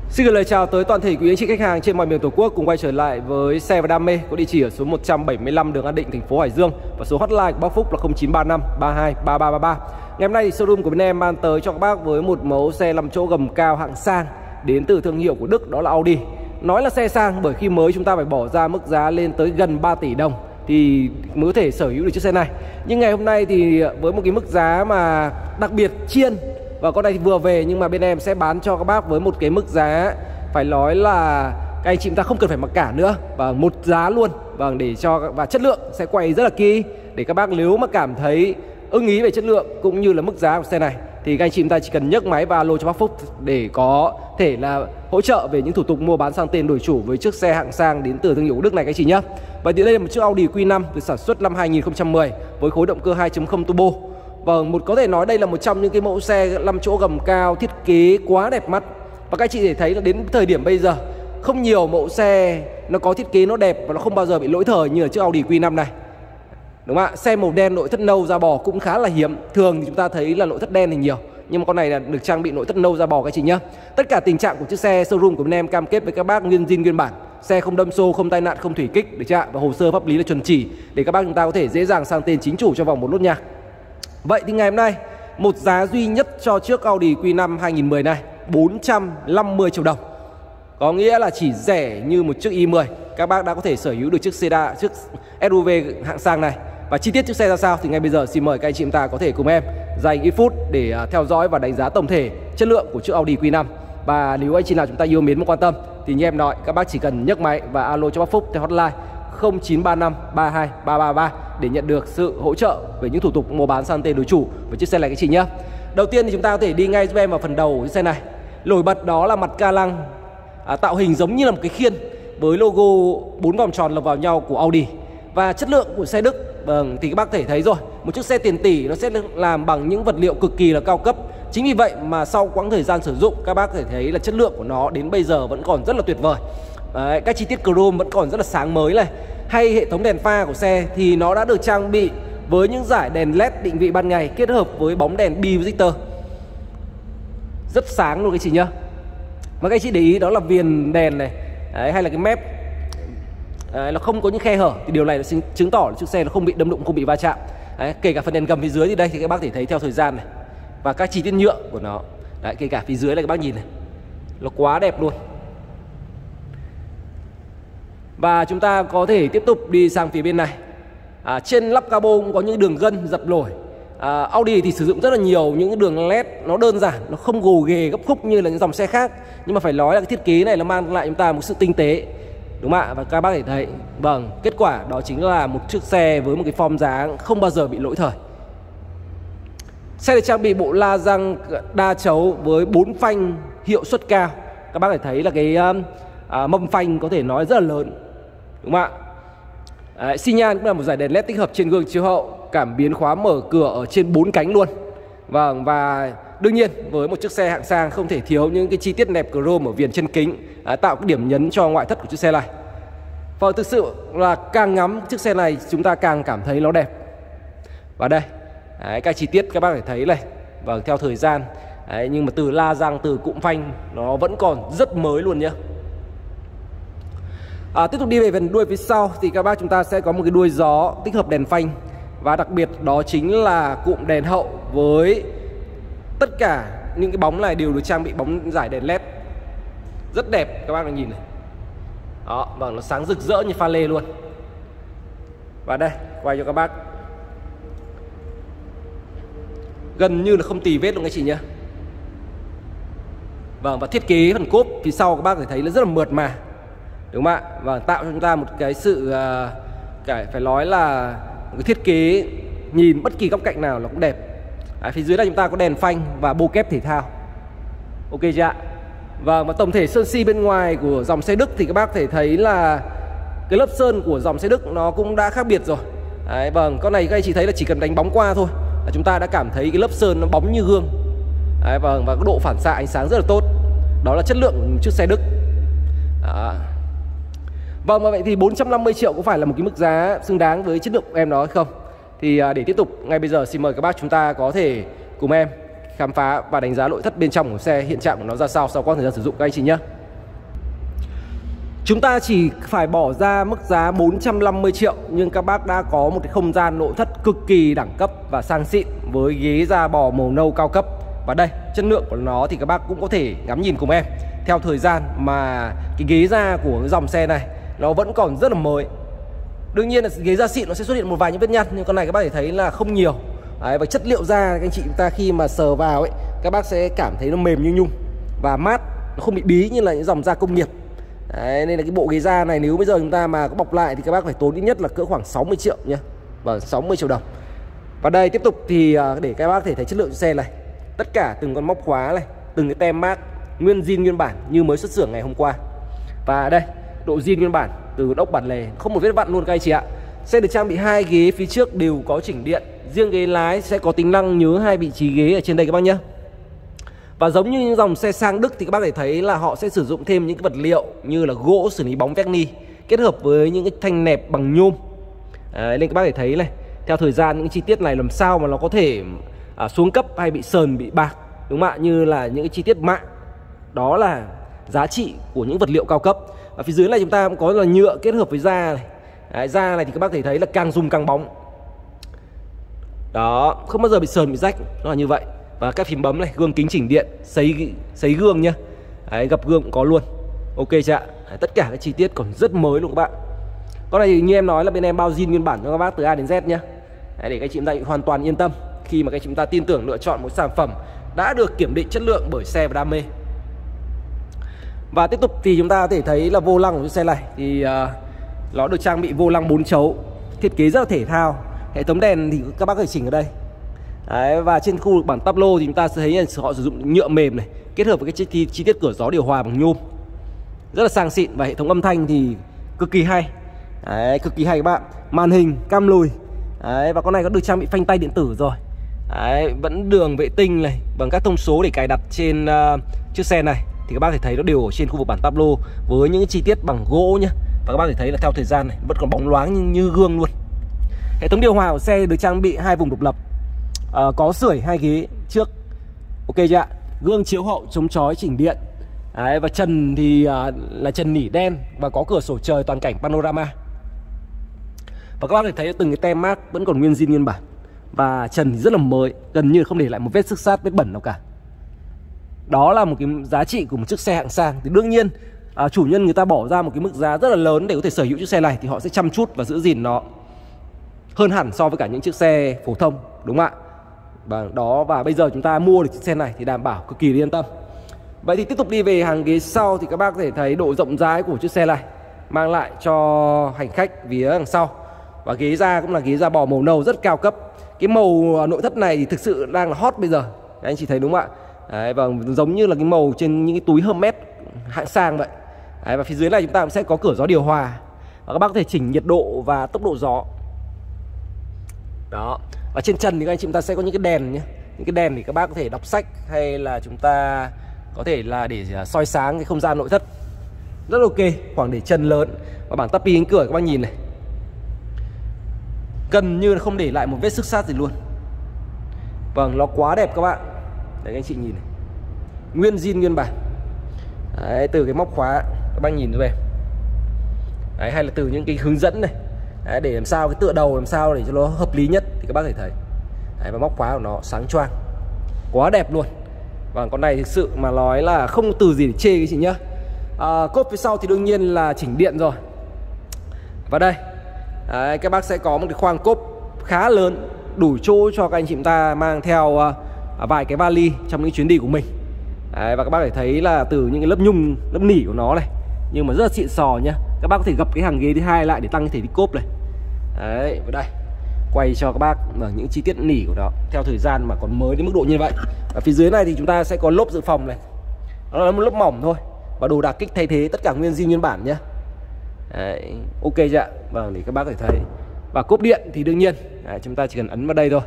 Xin gửi lời chào tới toàn thể quý anh chị khách hàng trên mọi miền Tổ quốc cùng quay trở lại với Xe và Đam mê, có địa chỉ ở số 175 đường An Định, thành phố Hải Dương, và số hotline của bác Phúc là 0935 32 3333. Ngày hôm nay thì showroom của bên em mang tới cho các bác với một mẫu xe 5 chỗ gầm cao hạng sang đến từ thương hiệu của Đức, đó là Audi. Nói là xe sang bởi khi mới chúng ta phải bỏ ra mức giá lên tới gần 3 tỷ đồng thì mới có thể sở hữu được chiếc xe này. Nhưng ngày hôm nay thì với một cái mức giá mà đặc biệt chiên, và con này thì vừa về, nhưng mà bên em sẽ bán cho các bác với một cái mức giá phải nói là các anh chị ta không cần phải mặc cả nữa, và một giá luôn. Vâng, để cho, và chất lượng sẽ quay rất là kỹ để các bác nếu mà cảm thấy ưng ý về chất lượng cũng như là mức giá của xe này thì các anh chị ta chỉ cần nhấc máy và alo cho bác Phúc để có thể là hỗ trợ về những thủ tục mua bán sang tên đổi chủ với chiếc xe hạng sang đến từ thương hiệu Đức này các anh chị nhé. Và đây là một chiếc Audi Q5 được sản xuất năm 2010 với khối động cơ 2.0 turbo. Vâng, có thể nói đây là một trong những cái mẫu xe 5 chỗ gầm cao thiết kế quá đẹp mắt. Và các anh chị thể thấy là đến thời điểm bây giờ không nhiều mẫu xe nó có thiết kế nó đẹp và nó không bao giờ bị lỗi thời như là chiếc Audi Q5 này. Đúng không ạ? Xe màu đen nội thất nâu da bò cũng khá là hiếm. Thường thì chúng ta thấy là nội thất đen thì nhiều, nhưng mà con này là được trang bị nội thất nâu da bò các chị nhá. Tất cả tình trạng của chiếc xe showroom của bên em cam kết với các bác nguyên zin nguyên bản. Xe không đâm xô, không tai nạn, không thủy kích, được chưa ạ? Và hồ sơ pháp lý là chuẩn chỉ để các bác chúng ta có thể dễ dàng sang tên chính chủ trong vòng một nốt nhạc. Vậy thì ngày hôm nay một giá duy nhất cho chiếc Audi Q5 2010 này 450 triệu đồng. Có nghĩa là chỉ rẻ như một chiếc i10 các bác đã có thể sở hữu được chiếc sedan, chiếc SUV hạng sang này. Và chi tiết chiếc xe ra sao thì ngay bây giờ xin mời các anh chị chúng ta có thể cùng em dành ít phút để theo dõi và đánh giá tổng thể chất lượng của chiếc Audi Q5. Và nếu anh chị nào chúng ta yêu mến và quan tâm thì như em nói, các bác chỉ cần nhấc máy và alo cho bác Phúc theo hotline 0935 32 333 để nhận được sự hỗ trợ về những thủ tục mua bán sang tên đối chủ với chiếc xe này các chị nhé. Đầu tiên thì chúng ta có thể đi ngay giúp em vào phần đầu của chiếc xe này. Nổi bật đó là mặt ca lăng tạo hình giống như là một cái khiên với logo 4 vòng tròn lồng vào nhau của Audi. Và chất lượng của xe Đức thì các bác thể thấy rồi, một chiếc xe tiền tỷ nó sẽ làm bằng những vật liệu cực kỳ là cao cấp. Chính vì vậy mà sau quãng thời gian sử dụng các bác thể thấy là chất lượng của nó đến bây giờ vẫn còn rất là tuyệt vời. Đấy, các chi tiết chrome vẫn còn rất là sáng mới này. Hay hệ thống đèn pha của xe thì nó đã được trang bị với những dải đèn LED định vị ban ngày kết hợp với bóng đèn bi-projector rất sáng luôn các chị nhá. Và các anh chị để ý đó là viền đèn này. Đấy, hay là cái mép nó không có những khe hở thì điều này là chứng tỏ là chiếc xe nó không bị đâm đụng, không bị va chạm. Đấy, kể cả phần đèn gầm phía dưới thì đây thì các bác thể thấy theo thời gian này và các chi tiết nhựa của nó. Đấy, kể cả phía dưới này các bác nhìn này, nó quá đẹp luôn. Và chúng ta có thể tiếp tục đi sang phía bên này. Trên lắp cabo cũng có những đường gân dập nổi. Audi thì sử dụng rất là nhiều những đường LED nó đơn giản, nó không gồ ghề gấp khúc như là những dòng xe khác. Nhưng mà phải nói là cái thiết kế này nó mang lại chúng ta một sự tinh tế, đúng không ạ? Và các bác thể thấy, vâng, kết quả đó chính là một chiếc xe với một cái form dáng không bao giờ bị lỗi thời. Xe được trang bị bộ la răng đa chấu với 4 phanh hiệu suất cao. Các bác thể thấy là cái mâm phanh có thể nói rất là lớn, đúng không ạ? Xi nhan cũng là một dải đèn LED tích hợp trên gương chiếu hậu, cảm biến khóa mở cửa ở trên 4 cánh luôn. Vâng, và đương nhiên với một chiếc xe hạng sang không thể thiếu những cái chi tiết nẹp chrome ở viền chân kính, tạo cái điểm nhấn cho ngoại thất của chiếc xe này. Và thực sự là càng ngắm chiếc xe này chúng ta càng cảm thấy nó đẹp. Và đây, các chi tiết các bác thể thấy này, vâng, theo thời gian. Đấy, nhưng mà từ la răng, từ cụm phanh nó vẫn còn rất mới luôn nhá. Tiếp tục đi về phần đuôi phía sau thì các bác chúng ta sẽ có một cái đuôi gió tích hợp đèn phanh. Và đặc biệt đó chính là cụm đèn hậu với tất cả những cái bóng này đều được trang bị bóng rải đèn LED rất đẹp, các bác đang nhìn này. Đó, vâng, nó sáng rực rỡ như pha lê luôn. Và đây, quay cho các bác, gần như là không tì vết luôn các chị nhá. Vâng, và thiết kế phần cốp phía sau các bác có thể thấy nó rất là mượt mà, đúng không ạ? Và tạo cho chúng ta một cái sự phải nói là một cái thiết kế nhìn bất kỳ góc cạnh nào nó cũng đẹp. Phía dưới này chúng ta có đèn phanh và bô kép thể thao. Ok chưa ạ? Và tổng thể sơn si bên ngoài của dòng xe Đức thì các bác thể thấy là cái lớp sơn của dòng xe Đức nó cũng đã khác biệt rồi. Đấy, vâng, con này các anh chị thấy là chỉ cần đánh bóng qua thôi là chúng ta đã cảm thấy cái lớp sơn nó bóng như gương. Đấy, vâng, và cái độ phản xạ ánh sáng rất là tốt. Đó là chất lượng của chiếc xe Đức. Vâng, và vậy thì 450 triệu có phải là một cái mức giá xứng đáng với chất lượng của em nói không? Thì để tiếp tục ngay bây giờ xin mời các bác chúng ta có thể cùng em khám phá và đánh giá nội thất bên trong của xe, hiện trạng của nó ra sao sau quãng thời gian sử dụng các anh chị nhé. Chúng ta chỉ phải bỏ ra mức giá 450 triệu nhưng các bác đã có một cái không gian nội thất cực kỳ đẳng cấp và sang xịn với ghế da bò màu nâu cao cấp. Và đây, chất lượng của nó thì các bác cũng có thể ngắm nhìn cùng em. Theo thời gian mà cái ghế da của cái dòng xe này nó vẫn còn rất là mới. Đương nhiên là ghế da xịn nó sẽ xuất hiện một vài những vết nhăn, nhưng con này các bác thể thấy là không nhiều. Đấy, và chất liệu da các anh chị chúng ta khi mà sờ vào ấy, các bác sẽ cảm thấy nó mềm như nhung và mát, nó không bị bí như là những dòng da công nghiệp. Đấy, nên là cái bộ ghế da này nếu bây giờ chúng ta mà có bọc lại thì các bác phải tốn ít nhất là cỡ khoảng 60 triệu nhé. Và 60 triệu đồng. Và đây tiếp tục thì để các bác thể thấy chất lượng xe này. Tất cả từng con móc khóa này, từng cái tem mác nguyên zin nguyên bản như mới xuất xưởng ngày hôm qua. Và đây, độ zin nguyên bản từ ốc bản lề, không một vết vặn luôn các anh chị ạ. Xe được trang bị 2 ghế phía trước đều có chỉnh điện. Riêng ghế lái sẽ có tính năng nhớ 2 vị trí ghế ở trên đây các bác nhé. Và giống như những dòng xe sang Đức thì các bác thể thấy là họ sẽ sử dụng thêm những cái vật liệu như là gỗ xử lý bóng verni kết hợp với những cái thanh nẹp bằng nhôm. Nên các bác thể thấy này, theo thời gian những chi tiết này làm sao mà nó có thể xuống cấp hay bị sờn, bị bạc, đúng không ạ? Như là những cái chi tiết mạ. Đó là giá trị của những vật liệu cao cấp. Ở phía dưới này chúng ta cũng có là nhựa kết hợp với da này. Đấy, da này thì các bác thể thấy là càng dùng càng bóng. Đó, không bao giờ bị sờn, bị rách, nó là như vậy. Và các phím bấm này, gương kính chỉnh điện, sấy gương nhá. Đấy, gập gương cũng có luôn. Ok chưa ạ? Đấy, tất cả các chi tiết còn rất mới luôn các bạn. Con này thì như em nói là bên em bao zin nguyên bản cho các bác từ A đến Z nhá. Đấy, để các chị chúng ta hoàn toàn yên tâm khi mà các chị chúng ta tin tưởng lựa chọn một sản phẩm đã được kiểm định chất lượng bởi Xe và Đam Mê. Và tiếp tục thì chúng ta có thể thấy là vô lăng của chiếc xe này thì nó được trang bị vô lăng 4 chấu, thiết kế rất là thể thao. Hệ thống đèn thì các bác có thể chỉnh ở đây. Đấy, và trên khu vực bản táp lô thì chúng ta sẽ thấy là họ sử dụng nhựa mềm này kết hợp với cái chi tiết cửa gió điều hòa bằng nhôm, rất là sang xịn. Và hệ thống âm thanh thì cực kỳ hay. Đấy, cực kỳ hay các bạn. Màn hình cam lùi. Đấy, và con này có được trang bị phanh tay điện tử rồi. Đấy, vẫn đường vệ tinh này bằng các thông số để cài đặt trên chiếc xe này thì các bác thể thấy nó đều ở trên khu vực bản táp lô với những chi tiết bằng gỗ nhá. Và các bác thể thấy là theo thời gian này vẫn còn bóng loáng như gương luôn. Hệ thống điều hòa của xe được trang bị 2 vùng độc lập, có sưởi 2 ghế trước. Ok chưa ạ? Gương chiếu hậu chống chói chỉnh điện. Đấy, và trần thì là trần nỉ đen và có cửa sổ trời toàn cảnh panorama. Và các bác thể thấy từng cái tem mác vẫn còn nguyên zin nguyên bản. Và trần thì rất là mới, gần như không để lại một vết xước xát, vết bẩn nào cả. Đó là một cái giá trị của một chiếc xe hạng sang. Thì đương nhiên chủ nhân người ta bỏ ra một cái mức giá rất là lớn để có thể sở hữu chiếc xe này thì họ sẽ chăm chút và giữ gìn nó hơn hẳn so với cả những chiếc xe phổ thông, đúng không ạ? Và bây giờ chúng ta mua được chiếc xe này thì đảm bảo cực kỳ yên tâm. Vậy thì tiếp tục đi về hàng ghế sau thì các bác có thể thấy độ rộng rãi của chiếc xe này mang lại cho hành khách phía đằng sau. Và ghế da cũng là ghế da bò màu nâu rất cao cấp. Cái màu nội thất này thì thực sự đang là hot bây giờ. Các anh chị thấy đúng không ạ? Đấy, và giống như là cái màu trên những cái túi Hermes hạng sang vậy. Đấy, và phía dưới này chúng ta cũng sẽ có cửa gió điều hòa. Và các bác có thể chỉnh nhiệt độ và tốc độ gió. Đó. Và trên trần thì các anh chị chúng ta sẽ có những cái đèn nhé. Những cái đèn thì các bác có thể đọc sách hay là chúng ta có thể là để soi sáng cái không gian nội thất. Rất ok, khoảng để chân lớn. Và bảng tapi cánh cửa các bác nhìn này, gần như là không để lại một vết xước xát gì luôn. Vâng, nó quá đẹp các bạn. Đấy, các anh chị nhìn này, nguyên zin nguyên bản. Đấy, từ cái móc khóa các bác nhìn cho em. Đấy, hay là từ những cái hướng dẫn này. Đấy, để làm sao cái tựa đầu làm sao để cho nó hợp lý nhất thì các bác có thể thấy. Đấy, và móc khóa của nó sáng choang, quá đẹp luôn. Và con này thực sự mà nói là không từ gì để chê cái chị nhá. Cốp phía sau thì đương nhiên là chỉnh điện rồi. Và đây, đấy, các bác sẽ có một cái khoang cốp khá lớn, đủ chỗ cho các anh chị chúng ta mang theo vài cái vali trong những chuyến đi của mình. Đấy, và các bác có thể thấy là từ những cái lớp nhung, lớp nỉ của nó này, nhưng mà rất là xịn sò nhá. Các bác có thể gập cái hàng ghế thứ hai lại để tăng cái thể tích cốp này. Đấy, và đây quay cho các bác ở những chi tiết nỉ của nó theo thời gian mà còn mới đến mức độ như vậy. Ở phía dưới này thì chúng ta sẽ có lốp dự phòng này, nó là một lớp mỏng thôi, và đồ đạc kích thay thế tất cả nguyên zin nguyên bản nhé. Đấy, ok chưa ạ? Vâng, để các bác có thể thấy. Và cốp điện thì đương nhiên đấy, chúng ta chỉ cần ấn vào đây thôi.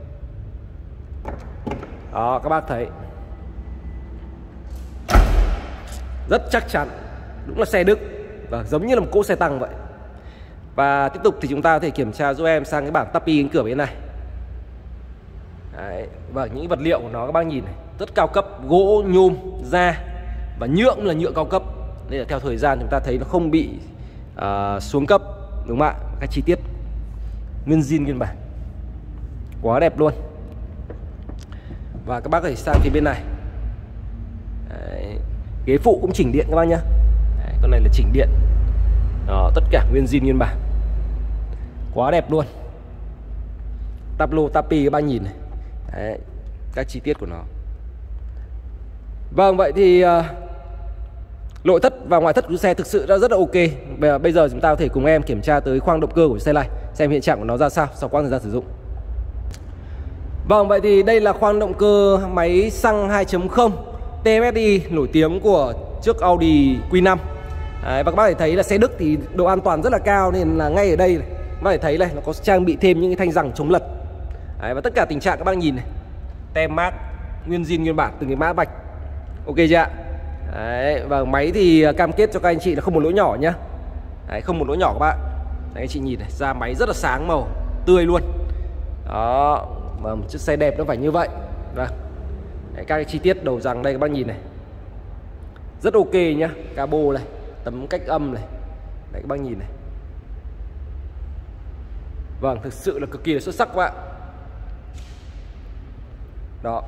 Đó, các bác thấy rất chắc chắn, đúng là xe Đức. Vâng, giống như là một cỗ xe tăng vậy. Và tiếp tục thì chúng ta có thể kiểm tra giúp em sang cái bảng tapi cánh cửa bên này. Đấy, và những vật liệu của nó các bác nhìn này, rất cao cấp, gỗ, nhôm, da và nhựa cũng là nhựa cao cấp. nên là theo thời gian chúng ta thấy nó không bị xuống cấp, đúng không ạ? Các chi tiết nguyên zin nguyên bản quá đẹp luôn. Và các bác có thể sang phía bên này. Đấy, ghế phụ cũng chỉnh điện các bác nhá. Đấy, con này là chỉnh điện. Đó, tất cả nguyên zin nguyên bản quá đẹp luôn. Táp lô tapi các bác nhìn này. Đấy, các chi tiết của nó. Vâng, vậy thì nội thất và ngoại thất của xe thực sự đã rất là ok. Bây giờ chúng ta có thể cùng em kiểm tra tới khoang động cơ của xe này, xem hiện trạng của nó ra sao sau quãng thời gian sử dụng. Vâng, vậy thì đây là khoang động cơ máy xăng 2.0 TFSI nổi tiếng của chiếc Audi Q5. Đấy, và các bác thể thấy là xe Đức thì độ an toàn rất là cao, nên là ngay ở đây này, các bác thể thấy này, nó có trang bị thêm những cái thanh rằng chống lật. Đấy, và tất cả tình trạng các bác nhìn này, tem mác nguyên zin nguyên bản, từng cái mã vạch ok chưa ạ? Đấy, và máy thì cam kết cho các anh chị là không một lỗ nhỏ nhá. Đấy, không một lỗ nhỏ các bạn. Đấy, anh chị nhìn này, da máy rất là sáng màu tươi luôn. Đó, và một chiếc xe đẹp nó phải như vậy. Vâng. Đấy, các cái chi tiết đầu rằng đây các bác nhìn này, rất ok nhá. Cabo này, tấm cách âm này. Đấy các bác nhìn này. Vâng, thực sự là cực kỳ là xuất sắc các bạn. Đó.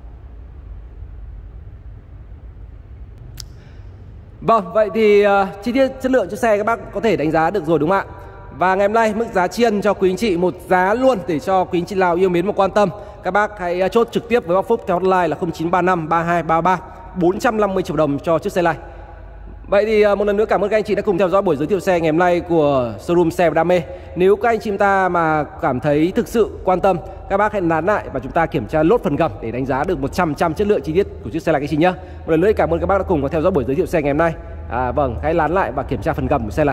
Vâng, vậy thì chi tiết chất lượng cho xe các bác có thể đánh giá được rồi đúng không ạ? Và ngày hôm nay mức giá chiên cho quý anh chị một giá luôn, để cho quý anh chị nào yêu mến và quan tâm, các bác hãy chốt trực tiếp với bác Phúc theo hotline là 0935 3233 450 triệu đồng cho chiếc xe này. Vậy thì một lần nữa cảm ơn các anh chị đã cùng theo dõi buổi giới thiệu xe ngày hôm nay của showroom Xe và Đam mê. Nếu các anh chị ta mà cảm thấy thực sự quan tâm, các bác hãy nán lại và chúng ta kiểm tra lốt phần gầm để đánh giá được 100% chất lượng chi tiết của chiếc xe này các chị nhé. Một lần nữa cảm ơn các bác đã cùng theo dõi buổi giới thiệu xe ngày hôm nay. Vâng, hãy nán lại và kiểm tra phần gầm của xe này.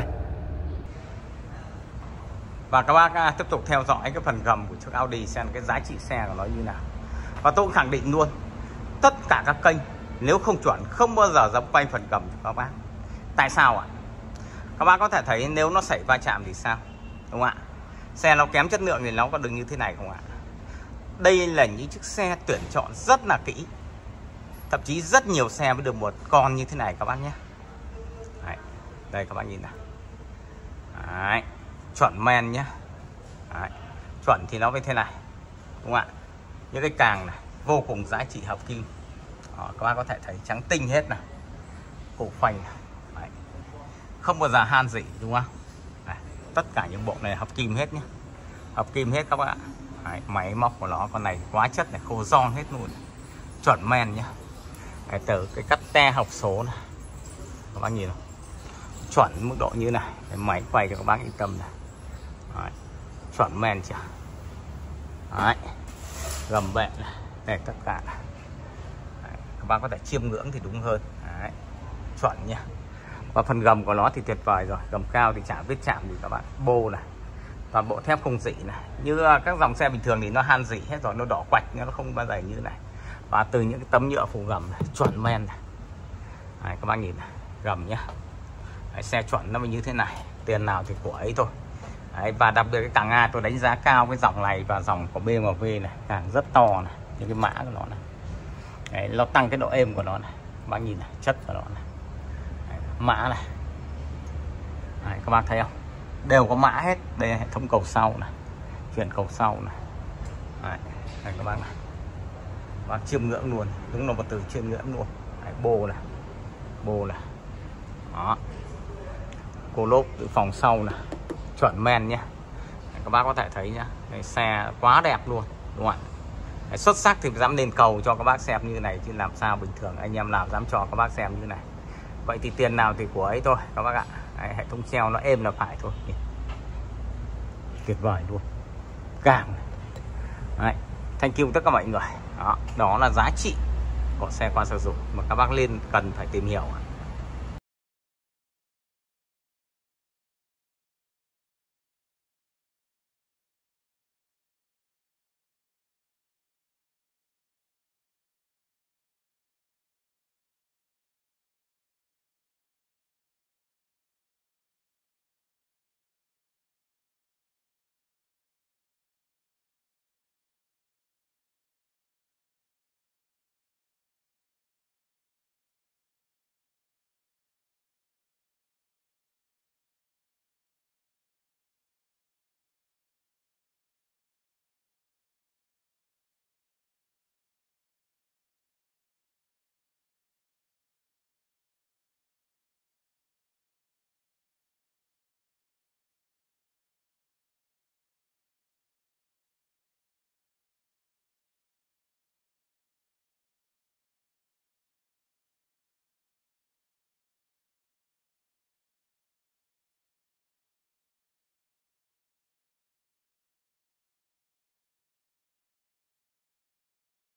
Và các bác tiếp tục theo dõi cái phần gầm của chiếc Audi xem cái giá trị xe của nó như nào. Và tôi cũng khẳng định luôn, tất cả các kênh nếu không chuẩn không bao giờ dám quay phần gầm cho các bác. Tại sao ạ? Các bác có thể thấy nếu nó xảy va chạm thì sao, đúng không ạ? Xe nó kém chất lượng thì nó có đứng như thế này không ạ? Đây là những chiếc xe tuyển chọn rất là kỹ. Thậm chí rất nhiều xe mới được một con như thế này các bác nhé. Đấy, đây các bác nhìn nào. Đấy, chuẩn men nhé. Đấy, chuẩn thì nó như thế này, đúng không ạ? Những cái càng này vô cùng giá trị hợp kim. Đó, các bác có thể thấy trắng tinh hết này, cổ phanh này. Đấy, không bao giờ han gì, đúng không? Đấy, tất cả những bộ này hợp kim hết nhé, hợp kim hết các bạn. Đấy, máy móc của nó con này quá chất này, khô giòn hết luôn, chuẩn men nhá. Đấy, từ cái cắt te hộp số này các bác nhìn không, chuẩn mức độ như này. Đấy, máy quay cho các bác yên tâm này. Đấy, chuẩn men chưa? Đấy, gầm bệ này, đây tất cả này. Đấy, các bác có thể chiêm ngưỡng thì đúng hơn. Đấy, chuẩn nha. Và phần gầm của nó thì tuyệt vời rồi, gầm cao thì chả vết chạm gì các bạn, bô này, toàn bộ thép không rỉ này. Như các dòng xe bình thường thì nó han rỉ hết rồi, nó đỏ quạch, nó không bao giờ như này. Và từ những cái tấm nhựa phủ gầm này, chuẩn men này. Đấy, các bác nhìn này, gầm nhá. Đấy, xe chuẩn nó mới như thế này, tiền nào thì của ấy thôi. Đấy, và đặc biệt cái càng A tôi đánh giá cao cái dòng này và dòng của BMW này, càng rất to này, những cái mã của nó này. Đấy, nó tăng cái độ êm của nó này, các bác nhìn này, chất của nó này. Đấy, mã này. Đấy, các bác thấy không, đều có mã hết. Đây là hệ thống cầu sau này, chuyển cầu sau này. Đấy, đây các bác này, các bác chiêm ngưỡng luôn, đúng là một từ chiêm ngưỡng luôn. Đấy, bô này, bô này, đó, cô lốp từ phòng sau này, chuẩn men nhé. Các bác có thể thấy nhá, cái xe quá đẹp luôn, đúng không ạ? Đấy, xuất sắc thì dám lên cầu cho các bác xem như này, chứ làm sao bình thường anh em nào dám cho các bác xem như này. Vậy thì tiền nào thì của ấy thôi các bác ạ. Đấy, hệ thống treo nó êm là phải thôi. Tuyệt vời luôn, càng này. Đấy, thank you tất cả mọi người. Đó là giá trị của xe qua sử dụng mà các bác lên cần phải tìm hiểu.